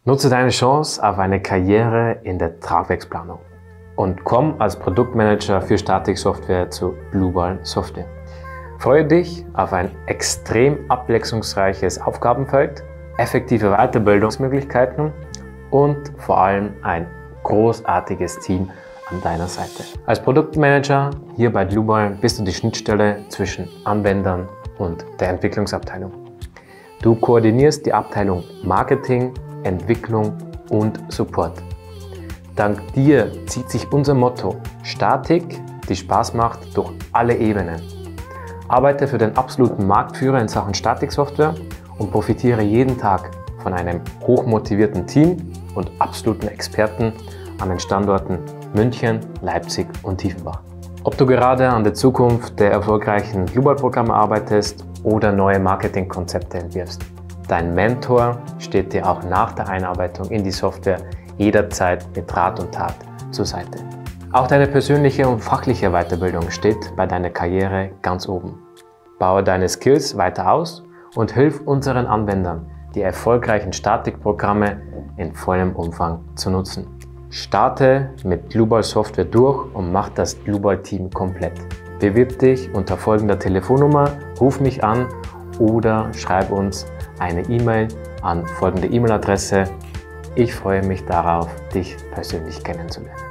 Nutze deine Chance auf eine Karriere in der Tragwerksplanung und komm als Produktmanager für Statiksoftware zu Blueball Software. Freue dich auf ein extrem abwechslungsreiches Aufgabenfeld, effektive Weiterbildungsmöglichkeiten und vor allem ein großartiges Team an deiner Seite. Als Produktmanager hier bei Blueball bist du die Schnittstelle zwischen Anwendern und der Entwicklungsabteilung. Du koordinierst die Abteilung Marketing, Entwicklung und Support. Dank dir zieht sich unser Motto Statik, die Spaß macht, durch alle Ebenen. Arbeite für den absoluten Marktführer in Sachen Statiksoftware und profitiere jeden Tag von einem hochmotivierten Team und absoluten Experten an den Standorten München, Leipzig und Tiefenbach. Ob du gerade an der Zukunft der erfolgreichen Blueball-Programme arbeitest oder neue Marketingkonzepte entwirfst, dein Mentor steht dir auch nach der Einarbeitung in die Software jederzeit mit Rat und Tat zur Seite. Auch deine persönliche und fachliche Weiterbildung steht bei deiner Karriere ganz oben. Baue deine Skills weiter aus und hilf unseren Anwendern, die erfolgreichen Statikprogramme in vollem Umfang zu nutzen. Starte mit Blueball Software durch und mach das Blueball-Team komplett. Bewirb dich unter folgender Telefonnummer, ruf mich an oder schreib uns eine E-Mail an folgende E-Mail-Adresse. Ich freue mich darauf, dich persönlich kennenzulernen.